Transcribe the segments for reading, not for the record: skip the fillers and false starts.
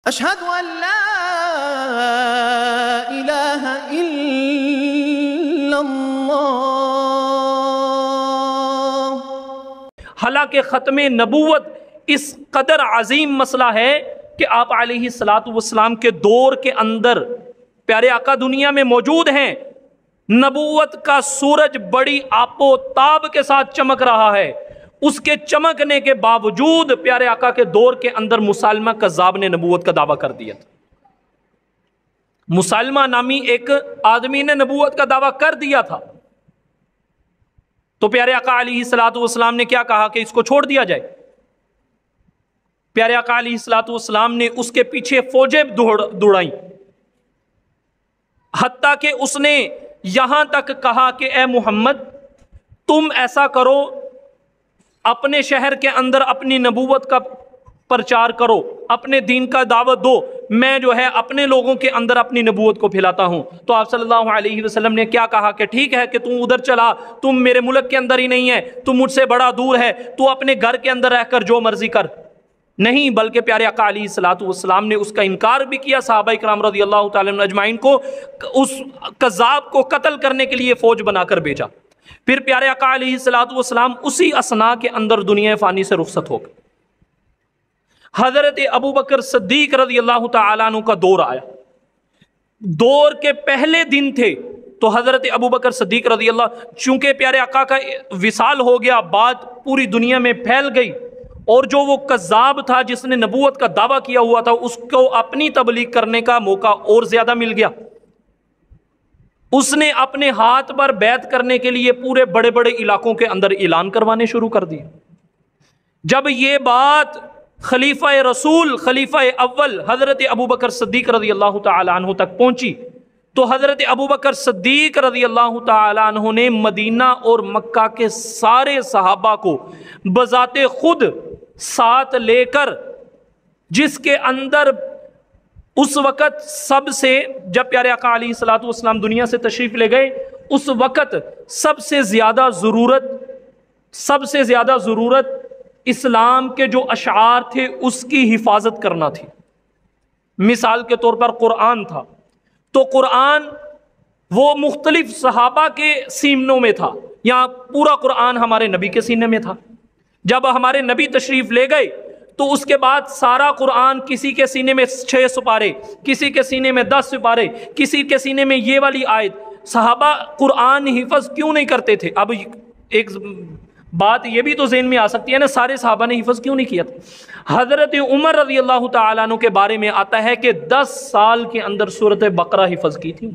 اشہد ان لا الہ الا اللہ۔ حالانکہ ختم نبوت اس قدر عظیم مسئلہ ہے کہ آپ علیہ الصلوۃ والسلام کے دور کے اندر پیارے آقا دنیا میں موجود ہیں، نبوت کا سورج بڑی آب و تاب کے ساتھ چمک رہا ہے، اس کے چمکنے کے باوجود پیارے آقا کے دور کے اندر مسالمہ کذاب نے نبوت کا دعویٰ کر دیا تھا۔ مسالمہ نامی ایک آدمی نے نبوت کا دعویٰ کر دیا تھا، تو پیارے آقا علیہ الصلوۃ والسلام نے کیا کہا کہ اس کو چھوڑ دیا جائے۔ پیارے آقا علیہ الصلوۃ والسلام نے اس کے پیچھے فوجیں دوڑائیں، حتیٰ کہ اس نے یہاں تک کہا کہ اے محمد تم ایسا کرو، اپنے شہر کے اندر اپنی نبوت کا پرچار کرو، اپنے دین کا دعوت دو، میں جو ہے اپنے لوگوں کے اندر اپنی نبوت کو پھیلاتا ہوں۔ تو آپ صلی اللہ علیہ وسلم نے کیا کہا کہ ٹھیک ہے کہ تم ادھر چلا، تم میرے ملک کے اندر ہی نہیں ہے، تم مجھ سے بڑا دور ہے، تو اپنے گھر کے اندر رہ کر جو مرضی کر۔ نہیں، بلکہ پیارے آقا علیہ الصلوۃ والسلام نے اس کا انکار بھی کیا، صحابہ کرام رضی اللہ تعالی عنہ اجمعین کو اس کذاب کو قتل کرنے کے لیے فوج بنا کر بھیجا۔ پھر پیارے آقا علیہ الصلوۃ والسلام اسی اثنا کے اندر دنیا فانی سے رخصت ہو گئے۔ حضرت ابوبکر صدیق رضی اللہ تعالیٰ عنہ کا دور آیا، دور کے پہلے دن تھے تو حضرت ابوبکر صدیق رضی اللہ، چونکہ پیارے آقا کا وصال ہو گیا، بات پوری دنیا میں پھیل گئی، اور جو وہ کذاب تھا جس نے نبوت کا دعویٰ کیا ہوا تھا اس کو اپنی تبلیغ کرنے کا موقع اور زیادہ مل گیا۔ اس نے اپنے ہاتھ پر بیعت کرنے کے لیے پورے بڑے بڑے علاقوں کے اندر اعلان کروانے شروع کر دیے۔ جب یہ بات خلیفہ رسول، خلیفہ اول حضرت ابوبکر صدیق رضی اللہ تعالی عنہ تک پہنچی تو حضرت ابوبکر صدیق رضی اللہ تعالی عنہ نے مدینہ اور مکہ کے سارے صحابہ کو بذات خود ساتھ لے کر، جس کے اندر اس وقت سب سے، جب پیارے آقا علیہ الصلوۃ والسلام دنیا سے تشریف لے گئے، اس وقت سب سے زیادہ ضرورت اسلام کے جو اشعار تھے اس کی حفاظت کرنا تھی۔ مثال کے طور پر قرآن تھا، تو قرآن وہ مختلف صحابہ کے سینوں میں تھا، یہاں پورا قرآن ہمارے نبی کے سینے میں تھا۔ جب ہمارے نبی تشریف لے گئے تو اس کے بعد سارا قرآن، کسی کے سینے میں 6 سپارے، کسی کے سینے میں 10 سپارے، کسی کے سینے میں یہ والی آیت۔ صحابہ قرآن حفظ کیوں نہیں کرتے تھے؟ اب ایک بات یہ بھی تو ذہن میں آ سکتی ہے نا، سارے صحابہ نے حفظ کیوں نہیں کیا تھا؟ حضرت عمر رضی اللہ تعالیٰ عنہ کے بارے میں آتا ہے کہ 10 سال کے اندر سورۃ بقرہ حفظ کی تھی،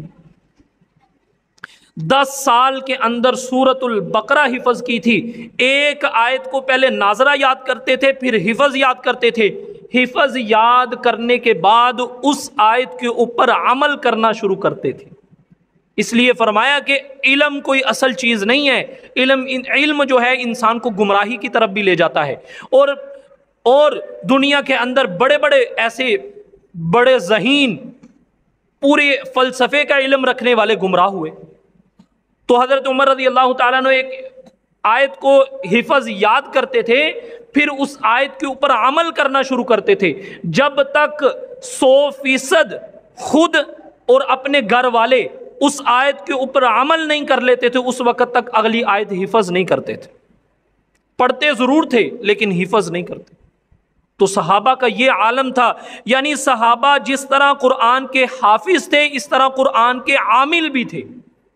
10 سال کے اندر سورۃ البقرہ حفظ کی تھی۔ ایک آیت کو پہلے ناظرہ یاد کرتے تھے، پھر حفظ یاد کرتے تھے، حفظ یاد کرنے کے بعد اس آیت کے اوپر عمل کرنا شروع کرتے تھے۔ اس لیے فرمایا کہ علم کوئی اصل چیز نہیں ہے، علم جو ہے انسان کو گمراہی کی طرف بھی لے جاتا ہے، اور دنیا کے اندر بڑے بڑے ایسے بڑے ذہین پورے فلسفے کا علم رکھنے والے گمراہ ہوئے۔ تو حضرت عمر رضی اللہ تعالیٰ نے ایک آیت کو حفظ یاد کرتے تھے، پھر اس آیت کے اوپر عمل کرنا شروع کرتے تھے، جب تک 100% خود اور اپنے گھر والے اس آیت کے اوپر عمل نہیں کر لیتے تھے، اس وقت تک اگلی آیت حفظ نہیں کرتے تھے۔ پڑھتے ضرور تھے لیکن حفظ نہیں کرتے۔ تو صحابہ کا یہ عالم تھا، یعنی صحابہ جس طرح قرآن کے حافظ تھے اس طرح قرآن کے عامل بھی تھے۔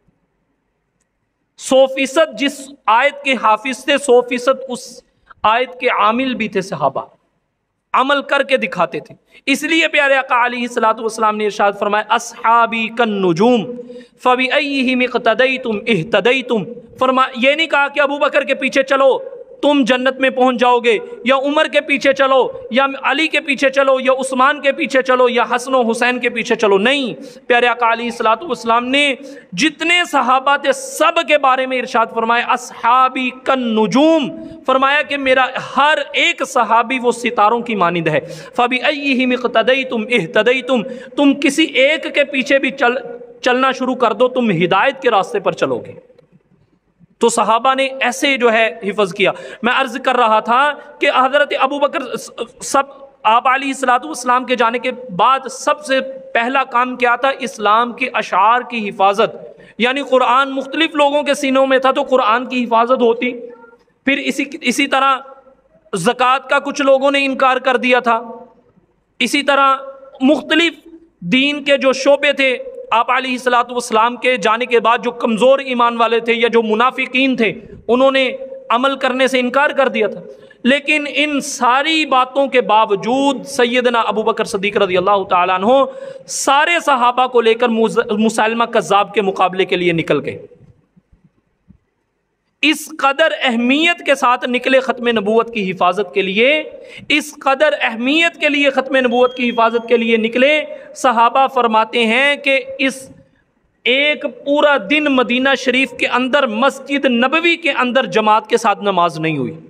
100% جس آیت کے حافظ تھے 100% اس آیت کے عامل بھی تھے، صحابہ عمل کر کے دکھاتے تھے۔ اس لیے پیارے آقا علیہ الصلوۃ والسلام نے ارشاد فرمایا اصحابی کالنجوم فبأیہم اقتدیتم اہتدیتم۔ فرمایا یہ نہیں کہا کہ ابوبکر کے پیچھے چلو تم جنت میں پہنچ جاؤ گے، یا عمر کے پیچھے چلو، یا علی کے پیچھے چلو، یا عثمان کے پیچھے چلو، یا حسن و حسین کے پیچھے چلو۔ نہیں، پیارے آقا علیہ الصلوۃ والسلام نے جتنے صحابہ تھے سب کے بارے میں ارشاد فرمایا اصحابی کالنجوم، فرمایا کہ میرا ہر ایک صحابی وہ ستاروں کی مانند ہے۔ فبأیہم اقتدیتم اہتدیتم، تم کسی ایک کے پیچھے بھی چلنا شروع کر دو تم ہدایت کے راستے پر چلو گے۔ تو صحابہ نے ایسے جو ہے حفظ کیا۔ میں عرض کر رہا تھا کہ حضرت ابوبکر آپ علیہ الصلوۃ والسلام کے جانے کے بعد سب سے پہلا کام کیا تھا؟ اسلام کے اشعار کی حفاظت، یعنی قرآن مختلف لوگوں کے سینوں میں تھا تو قرآن کی حفاظت ہوتی. پھر اسی طرح زکوٰۃ کا کچھ لوگوں نے انکار کر دیا تھا. اسی طرح مختلف دین کے جو شعبے تھے آپ علیہ الصلوۃ والسلام کے جانے کے بعد جو کمزور ایمان والے تھے یا جو منافقین تھے انہوں نے عمل کرنے سے انکار کر دیا تھا. لیکن ان ساری باتوں کے باوجود سیدنا ابو بکر صدیق رضی اللہ تعالیٰ عنہ سارے صحابہ کو لے کر مسیلمہ کذاب کے مقابلے کے لیے نکل گئے. اس قدر اہمیت کے ساتھ نکلے ختم نبوت کی حفاظت کے لیے، اس قدر اہمیت کے لیے ختم نبوت کی حفاظت کے لیے نکلے. صحابہ فرماتے ہیں کہ اس ایک پورا دن مدینہ شریف کے اندر مسجد نبوی کے اندر جماعت کے ساتھ نماز نہیں ہوئی.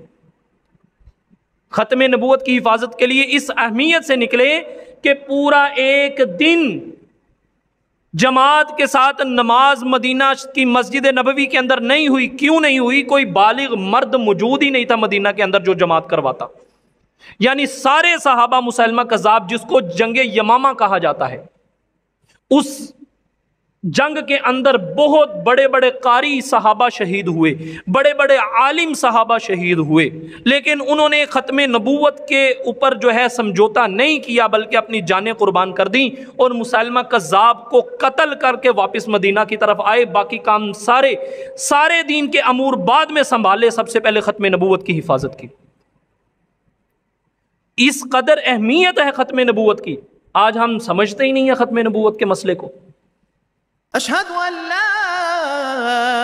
ختم نبوت کی حفاظت کے لیے اس اہمیت سے نکلے کہ پورا ایک دن جماعت کے ساتھ نماز مدینہ کی مسجد نبوی کے اندر نہیں ہوئی. کیوں نہیں ہوئی؟ کوئی بالغ مرد موجود ہی نہیں تھا مدینہ کے اندر جو جماعت کرواتا. یعنی سارے صحابہ مسیلمہ کذاب، جس کو جنگ یمامہ کہا جاتا ہے، اس جنگ کے اندر بہت بڑے بڑے قاری صحابہ شہید ہوئے، بڑے بڑے عالم صحابہ شہید ہوئے، لیکن انہوں نے ختم نبوت کے اوپر جو ہے سمجھوتا نہیں کیا، بلکہ اپنی جانیں قربان کر دیں اور مسیلمہ کذاب کو قتل کر کے واپس مدینہ کی طرف آئے. باقی کام سارے دین کے امور بعد میں سنبھالے، سب سے پہلے ختم نبوت کی حفاظت کی. اس قدر اہمیت ہے ختم نبوت کی، آج ہم سمجھتے ہی نہیں ہیں ختم نبوت کے مسئلے کو. اشہد ان لا